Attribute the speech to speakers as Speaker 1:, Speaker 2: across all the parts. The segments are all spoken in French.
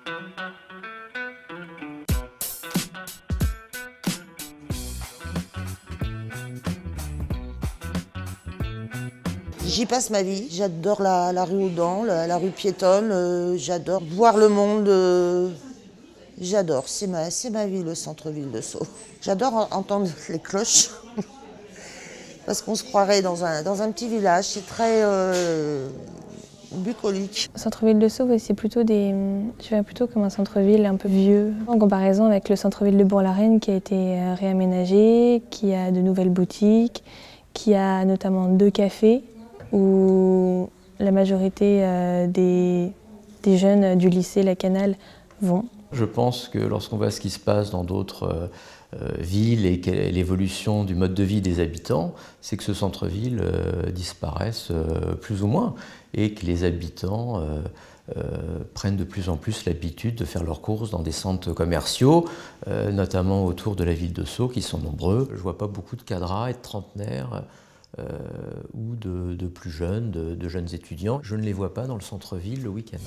Speaker 1: J'y passe ma vie. J'adore la rue Audan, la rue piétonne. J'adore voir le monde. J'adore. C'est ma vie, le centre-ville de Sceaux. J'adore entendre les cloches. Parce qu'on se croirait dans un petit village. C'est très bucolique.
Speaker 2: Le centre-ville de Sceaux, c'est plutôt je vois plutôt comme un centre-ville un peu vieux. En comparaison avec le centre-ville de Bourg-la-Reine qui a été réaménagé, qui a de nouvelles boutiques, qui a notamment 2 cafés où la majorité des jeunes du lycée La Canale vont.
Speaker 3: Je pense que lorsqu'on voit ce qui se passe dans d'autres villes et l'évolution du mode de vie des habitants, c'est que ce centre-ville disparaisse plus ou moins et que les habitants prennent de plus en plus l'habitude de faire leurs courses dans des centres commerciaux, notamment autour de la ville de Sceaux, qui sont nombreux. Je ne vois pas beaucoup de cadras et de trentenaires ou de plus jeunes, de jeunes étudiants. Je ne les vois pas dans le centre-ville le week-end.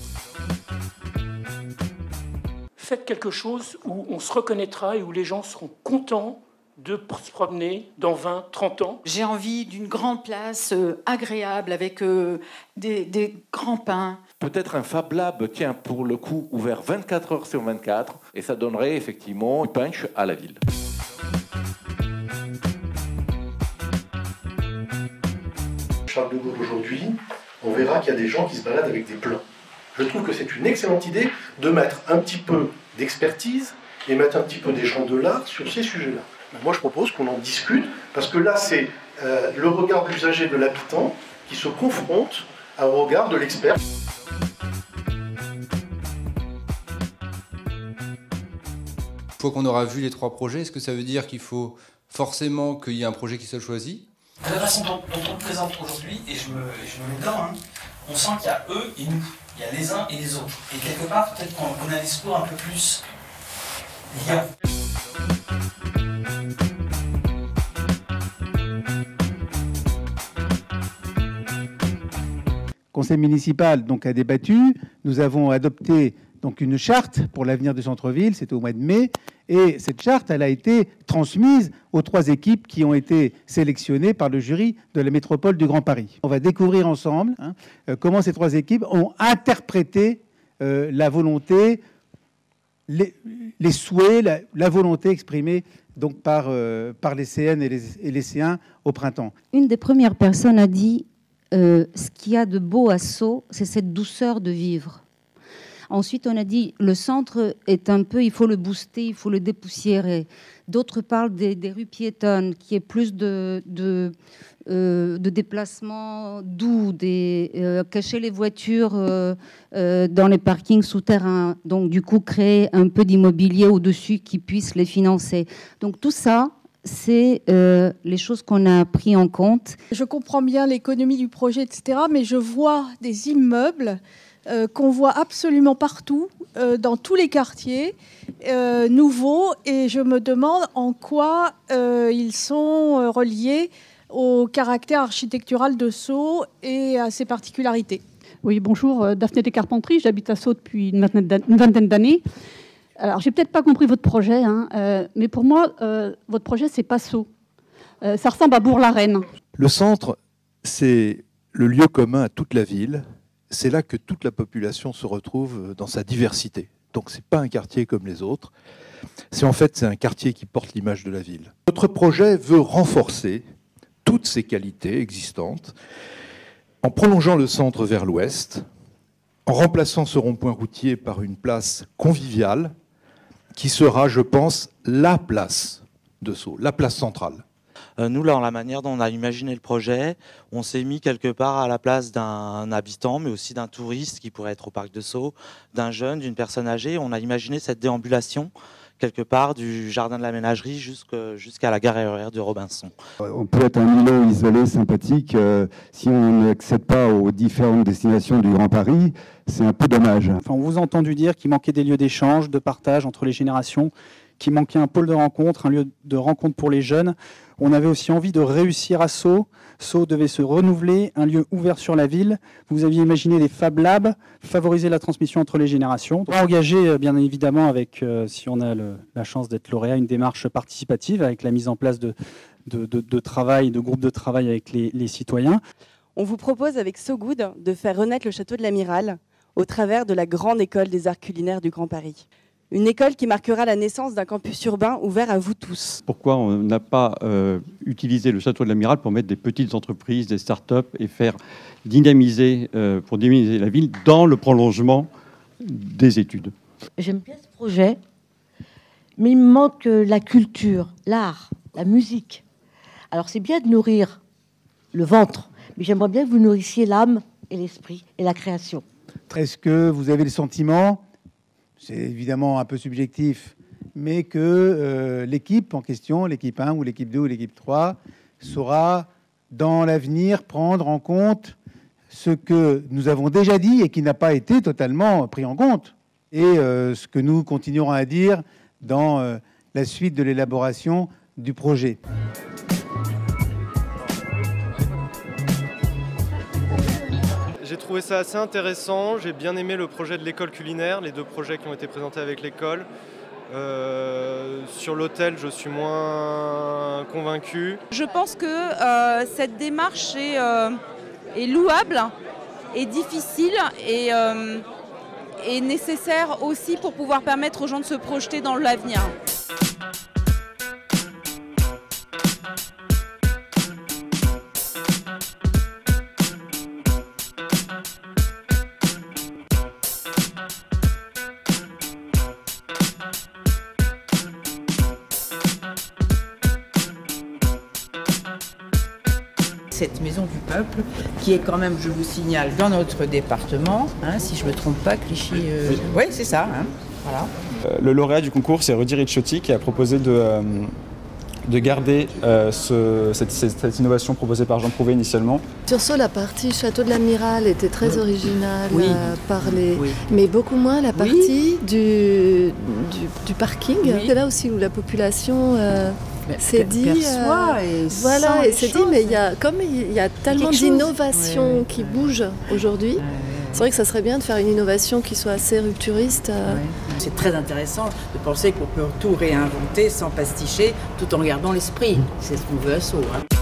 Speaker 4: Faites quelque chose où on se reconnaîtra et où les gens seront contents de se promener dans 20, 30 ans.
Speaker 5: J'ai envie d'une grande place agréable avec des grands pins.
Speaker 6: Peut-être un Fab Lab, tiens, pour le coup, ouvert 24 heures sur 24, et ça donnerait effectivement du punch à la ville.
Speaker 7: Charles de Gaulle aujourd'hui, on verra qu'il y a des gens qui se baladent avec des plans. Je trouve que c'est une excellente idée de mettre un petit peu d'expertise et mettre un petit peu des gens de l'art sur ces sujets-là. Moi, je propose qu'on en discute, parce que là, c'est le regard d'usager de l'habitant qui se confronte au regard de l'expert.
Speaker 8: Une fois qu'on aura vu les 3 projets, est-ce que ça veut dire qu'il faut forcément qu'il y ait un projet qui soit choisi?
Speaker 9: De la façon dont on le présente aujourd'hui, et je me mets dedans, on sent qu'il y a eux et nous. Il y a les uns et les autres. Et quelque part, peut-être qu'on a un discours un peu plus liant.
Speaker 10: Le conseil municipal donc, a débattu. Nous avons adopté donc, une charte pour l'avenir du centre-ville, c'était au mois de mai. Et cette charte, elle a été transmise aux 3 équipes qui ont été sélectionnées par le jury de la métropole du Grand Paris. On va découvrir ensemble comment ces 3 équipes ont interprété la volonté, les souhaits, la volonté exprimée donc, par les CN et les lycéens au printemps.
Speaker 11: Une des premières personnes a dit ce qu'il y a de beau à Sceaux, c'est cette douceur de vivre. Ensuite, on a dit le centre est un peu, il faut le booster, il faut le dépoussiérer. D'autres parlent des rues piétonnes, qui est plus de déplacements doux, cacher les voitures dans les parkings souterrains. Donc, du coup, créer un peu d'immobilier au-dessus qui puisse les financer. Donc, tout ça, c'est les choses qu'on a pris en compte.
Speaker 12: Je comprends bien l'économie du projet, etc., mais je vois des immeubles qu'on voit absolument partout, dans tous les quartiers, nouveaux, et je me demande en quoi ils sont reliés au caractère architectural de Sceaux et à ses particularités.
Speaker 13: Oui, bonjour, Daphné Descarpentries, j'habite à Sceaux depuis une vingtaine d'années. Alors, j'ai peut-être pas compris votre projet, mais pour moi, votre projet, c'est pas Sceaux. Ça ressemble à Bourg-la-Reine.
Speaker 14: Le centre, c'est le lieu commun à toute la ville. C'est là que toute la population se retrouve dans sa diversité. Donc, ce n'est pas un quartier comme les autres. C'est un quartier qui porte l'image de la ville. Notre projet veut renforcer toutes ces qualités existantes en prolongeant le centre vers l'ouest, en remplaçant ce rond-point routier par une place conviviale qui sera, je pense, la place de Sceaux, la place centrale.
Speaker 15: Nous, là, la manière dont on a imaginé le projet, on s'est mis quelque part à la place d'un habitant, mais aussi d'un touriste qui pourrait être au parc de Sceaux, d'un jeune, d'une personne âgée. On a imaginé cette déambulation quelque part du jardin de la ménagerie jusqu'à la gare aérienne de Robinson.
Speaker 16: On peut être un îlot isolé, sympathique, si on n'accède pas aux différentes destinations du Grand Paris, c'est un peu dommage.
Speaker 17: Enfin, on vous a entendu dire qu'il manquait des lieux d'échange, de partage entre les générations, qu'il manquait un pôle de rencontre, un lieu de rencontre pour les jeunes. On avait aussi envie de réussir à Sceaux. Sceaux devait se renouveler, un lieu ouvert sur la ville. Vous aviez imaginé des Fab Labs, favoriser la transmission entre les générations. On va engager, bien évidemment, avec, si on a la chance d'être lauréat, une démarche participative avec la mise en place de travail, de groupes de travail avec les citoyens.
Speaker 18: On vous propose avec So Good de faire renaître le château de l'Amiral au travers de la grande école des arts culinaires du Grand Paris. Une école qui marquera la naissance d'un campus urbain ouvert à vous tous.
Speaker 19: Pourquoi on n'a pas utilisé le château de l'Amiral pour mettre des petites entreprises, des start-up et faire dynamiser, pour dynamiser la ville dans le prolongement des études?
Speaker 20: J'aime bien ce projet, mais il me manque la culture, l'art, la musique. Alors c'est bien de nourrir le ventre, mais j'aimerais bien que vous nourrissiez l'âme et l'esprit et la création.
Speaker 10: Est-ce que vous avez le sentiment, c'est évidemment un peu subjectif, mais que l'équipe en question, l'équipe 1 ou l'équipe 2 ou l'équipe 3, saura dans l'avenir prendre en compte ce que nous avons déjà dit et qui n'a pas été totalement pris en compte, et ce que nous continuerons à dire dans la suite de l'élaboration du projet.
Speaker 21: J'ai trouvé ça assez intéressant, j'ai bien aimé le projet de l'école culinaire, les deux projets qui ont été présentés avec l'école. Sur l'hôtel, je suis moins convaincu.
Speaker 22: Je pense que cette démarche est louable, est difficile et nécessaire aussi pour pouvoir permettre aux gens de se projeter dans l'avenir.
Speaker 23: Cette maison du peuple, qui est quand même, je vous signale, dans notre département, hein, si je ne me trompe pas, Clichy... Oui, c'est ça, hein, voilà.
Speaker 24: Le lauréat du concours, c'est Rudy Ricciotti, qui a proposé de garder cette innovation proposée par Jean Prouvé initialement.
Speaker 25: Sur Sceaux, la partie Château de l'Amiral était très originale, mais beaucoup moins la partie du parking. C'est là aussi où la population... c'est dit, voilà, et c'est dit, mais il y a tellement d'innovations qui bougent aujourd'hui. C'est vrai que ça serait bien de faire une innovation qui soit assez rupturiste.
Speaker 23: C'est très intéressant de penser qu'on peut tout réinventer sans pasticher, tout en gardant l'esprit. C'est ce qu'on veut à Sceaux. Hein.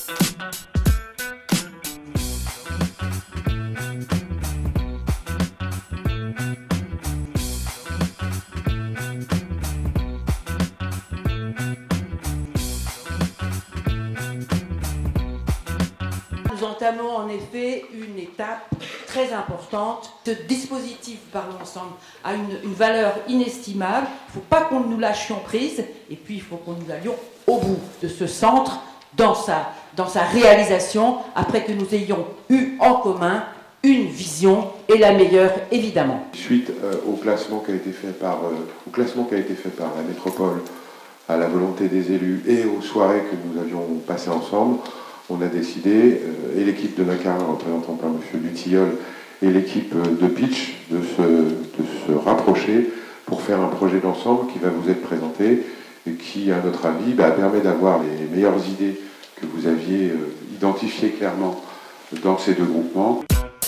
Speaker 23: Nous entamons en effet une étape très importante. Ce dispositif, parlons ensemble, a une valeur inestimable. Il ne faut pas que nous lâchions prise et puis il faut que nous allions au bout de ce centre dans sa réalisation après que nous ayons eu en commun une vision et la meilleure évidemment.
Speaker 26: Suite au classement qui a été fait par la métropole, à la volonté des élus et aux soirées que nous avions passées ensemble, on a décidé, et l'équipe de Macarin, représentée par M. Dutilleul, et l'équipe de Pitch, de se rapprocher pour faire un projet d'ensemble qui va vous être présenté et qui, à notre avis, permet d'avoir les meilleures idées que vous aviez identifiées clairement dans ces deux groupements.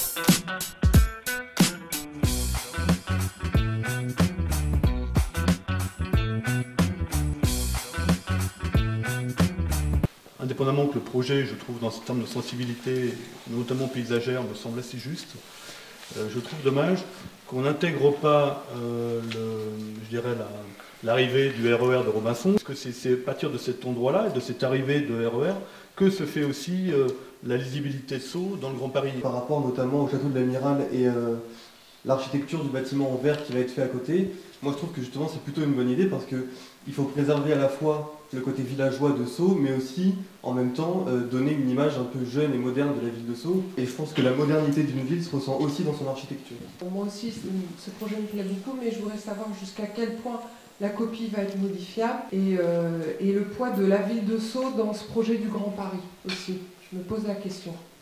Speaker 27: Indépendamment que le projet, je trouve, dans ce terme de sensibilité, notamment paysagère, me semble assez juste, je trouve dommage qu'on n'intègre pas, l'arrivée du RER de Robinson, parce que c'est à partir de cet endroit-là, et de cette arrivée de RER, que se fait aussi la lisibilité de Sceaux dans le Grand Paris.
Speaker 28: Par rapport notamment au château de l'Amiral et l'architecture du bâtiment en verre qui va être fait à côté, moi je trouve que justement c'est plutôt une bonne idée parce qu'il faut préserver à la fois le côté villageois de Sceaux, mais aussi en même temps donner une image un peu jeune et moderne de la ville de Sceaux. Et je pense que la modernité d'une ville se ressent aussi dans son architecture.
Speaker 29: Pour moi aussi, ce projet me plaît beaucoup, mais je voudrais savoir jusqu'à quel point la copie va être modifiable et le poids de la ville de Sceaux dans ce projet du Grand Paris aussi. Je me pose la question.